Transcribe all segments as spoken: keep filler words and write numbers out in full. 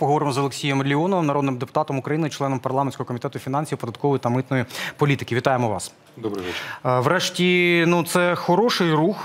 Поговоримо з Олексієм Леоновим, народним депутатом України, членом парламентського комітету фінансів, податкової та митної політики. Вітаємо вас. Добрий вечір. Врешті, ну, це хороший рух,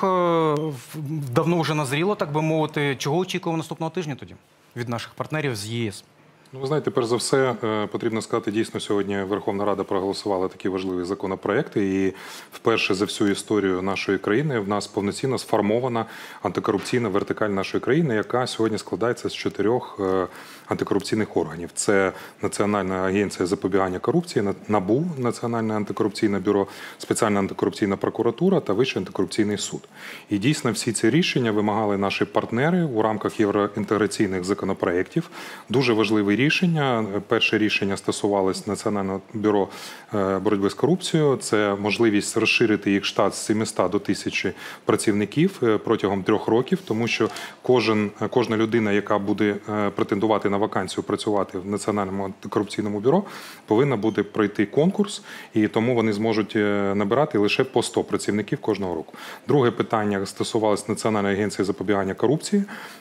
давно вже назріло, так би мовити. Чого очікуємо наступного тижня тоді від наших партнерів з ЄС? Ну, ви знаєте, перш за все, потрібно сказати, дійсно, сьогодні Верховна Рада проголосувала такі важливі законопроекти, і вперше за всю історію нашої країни в нас повноцінно сформована антикорупційна вертикаль нашої країни, яка сьогодні складається з чотирьох антикорупційних органів. Це Національна агенція запобігання корупції, НАБУ, Національне антикорупційне бюро, Спеціальна антикорупційна прокуратура та Вищий антикорупційний суд. І дійсно всі ці рішення вимагали наші партнери у рамках євроінтеграційних законопроєктів. Дуже важливий рішення. Перше рішення стосувалось Національного бюро боротьби з корупцією. Це можливість розширити їх штат з сімисот до тисячі працівників протягом трьох років, тому що кожен, кожна людина, яка буде претендувати на вакансію працювати в Національному антикорупційному бюро, повинна буде пройти конкурс, і тому вони зможуть набирати лише по сто працівників кожного року. Друге питання стосувалося Національної агенції запобігання корупції.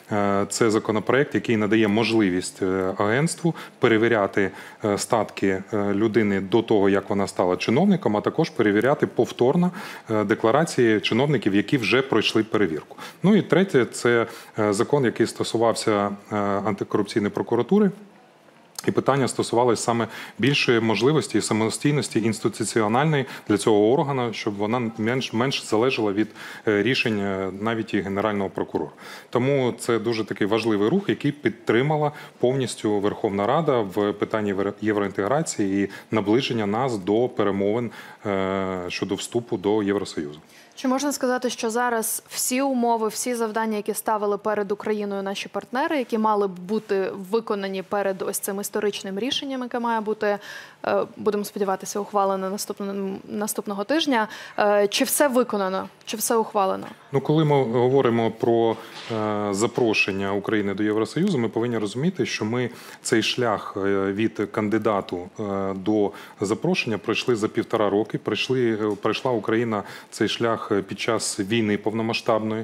Це законопроект, який надає можливість агентству перевіряти статки людини до того, як вона стала чиновником, а також перевіряти повторно декларації чиновників, які вже пройшли перевірку. Ну і третє, це закон, який стосувався антикорупційної прокуратури. І питання стосувалося саме більшої можливості і самостійності інституціональної для цього органу, щоб вона менш, менш залежала від рішень навіть і Генерального прокурора. Тому це дуже такий важливий рух, який підтримала повністю Верховна Рада в питанні євроінтеграції і наближення нас до перемовин щодо вступу до Євросоюзу. Чи можна сказати, що зараз всі умови, всі завдання, які ставили перед Україною наші партнери, які мали б бути виконані перед ось цим історичним рішенням, яке має бути, будемо сподіватися, ухвалене наступного, наступного тижня, чи все виконано, чи все ухвалено? Ну, коли ми говоримо про запрошення України до Євросоюзу, ми повинні розуміти, що ми цей шлях від кандидату до запрошення пройшли за півтора роки. Пройшли, пройшла Україна цей шлях під час війни повномасштабної.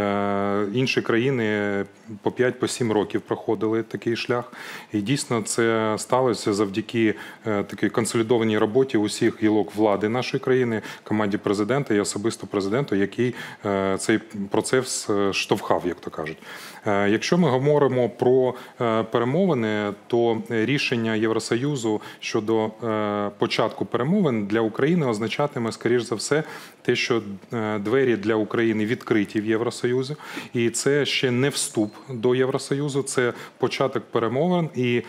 Інші країни по п'ять-сім років проходили такий шлях. І дійсно це сталося завдяки такій консолідованій роботі усіх гілок влади нашої країни, команді президента і особисто президенту, який цей процес штовхав, як то кажуть. Якщо ми говоримо про перемовини, то рішення Євросоюзу щодо початку перемовин для України означатиме, скоріш за все, те, що двері для України відкриті в Євросоюзі, і це ще не вступ до Євросоюзу, це початок перемовин і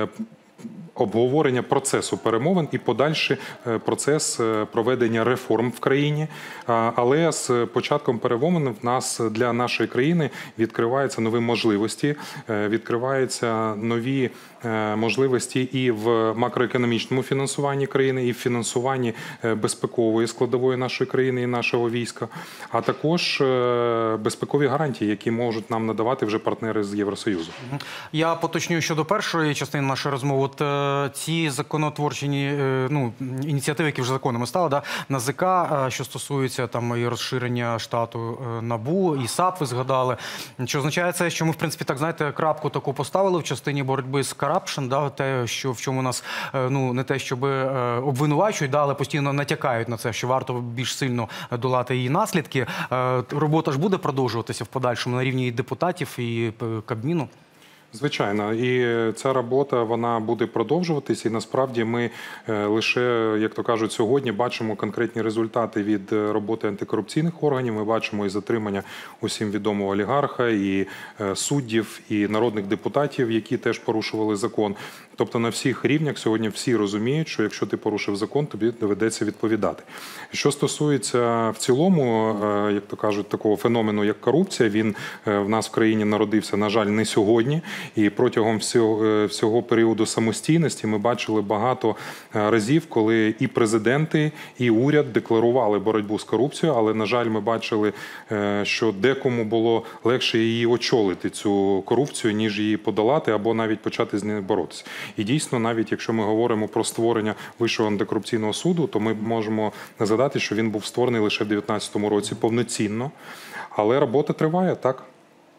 обговорення процесу перемовин і подальший процес проведення реформ в країні. Але з початком перемовин в нас для нашої країни відкриваються нові можливості, відкриваються нові можливості і в макроекономічному фінансуванні країни, і в фінансуванні безпекової складової нашої країни і нашого війська, а також безпекові гарантії, які можуть нам надавати вже партнери з Євросоюзу. Я поточнюю щодо першої частини нашої розмови. От ці законотворчі ну, ініціативи, які вже законами стали, да, НАЗК, що стосується там і розширення штату НАБУ, і САП ви згадали. Що означає це, що ми, в принципі, так, знаєте, крапку таку поставили в частині боротьби з корупцією, да, те, що в чому нас, ну, не те, щоб обвинувачують, да, але постійно натякають на це, що варто більш сильно долати її наслідки. Робота ж буде продовжуватися в подальшому на рівні і депутатів, і Кабміну? Звичайно, і ця робота, вона буде продовжуватись, і насправді ми лише, як то кажуть, сьогодні бачимо конкретні результати від роботи антикорупційних органів, ми бачимо і затримання усім відомого олігарха, і суддів, і народних депутатів, які теж порушували закон. Тобто на всіх рівнях сьогодні всі розуміють, що якщо ти порушив закон, тобі доведеться відповідати. Що стосується в цілому, як то кажуть, такого феномену, як корупція, він в нас в країні народився, на жаль, не сьогодні. І протягом всього, всього періоду самостійності ми бачили багато разів, коли і президенти, і уряд декларували боротьбу з корупцією, але, на жаль, ми бачили, що декому було легше її очолити, цю корупцію, ніж її подолати або навіть почати з нею боротися. І дійсно, навіть якщо ми говоримо про створення Вищого антикорупційного суду, то ми можемо згадати, що він був створений лише в дев'ятнадцятому році повноцінно, але робота триває, так?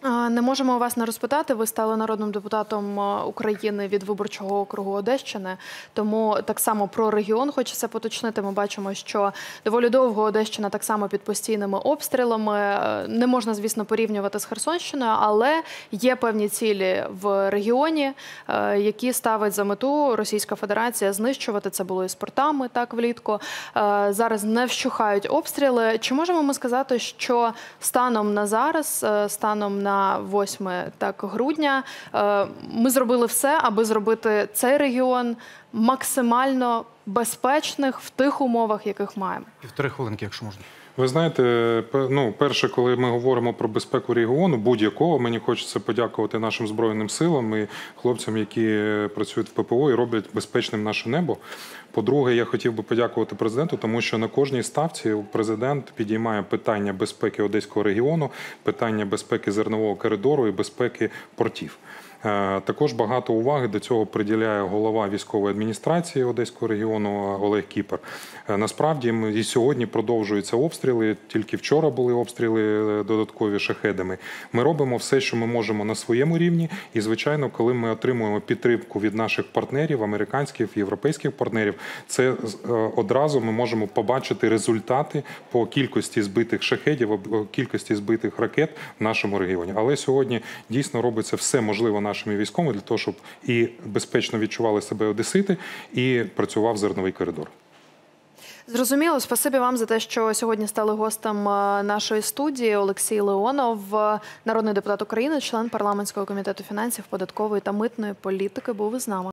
Не можемо вас не розпитати. Ви стали народним депутатом України від виборчого округу Одещини. Тому так само про регіон хочеться поточнити. Ми бачимо, що доволі довго Одещина так само під постійними обстрілами. Не можна, звісно, порівнювати з Херсонщиною, але є певні цілі в регіоні, які ставить за мету Російська Федерація знищувати. Це було і з портами, так, влітку. Зараз не вщухають обстріли. Чи можемо ми сказати, що станом на зараз, станом на на восьме грудня ми зробили все, аби зробити цей регіон максимально безпечних в тих умовах, яких маємо? Півтори хвилинки, якщо можна. Ви знаєте, ну, перше, коли ми говоримо про безпеку регіону, будь-якого, мені хочеться подякувати нашим Збройним силам і хлопцям, які працюють в ППО і роблять безпечним наше небо. По-друге, я хотів би подякувати президенту, тому що на кожній ставці президент підіймає питання безпеки Одеського регіону, питання безпеки зернового коридору і безпеки портів. Також багато уваги до цього приділяє голова військової адміністрації Одеського регіону Олег Кіпер. Насправді і сьогодні продовжуються обстріли, тільки вчора були обстріли додаткові шахедами. Ми робимо все, що ми можемо на своєму рівні і, звичайно, коли ми отримуємо підтримку від наших партнерів, американських, європейських партнерів, це одразу ми можемо побачити результати по кількості збитих шахедів, по кількості збитих ракет в нашому регіоні. Але сьогодні дійсно робиться все можливе нашими військовими для того, щоб і безпечно відчували себе одесити, і працював зерновий коридор. Зрозуміло. Спасибі вам за те, що сьогодні стали гостем нашої студії. Олексій Леонов, народний депутат України, член парламентського комітету фінансів, податкової та митної політики, був із нами.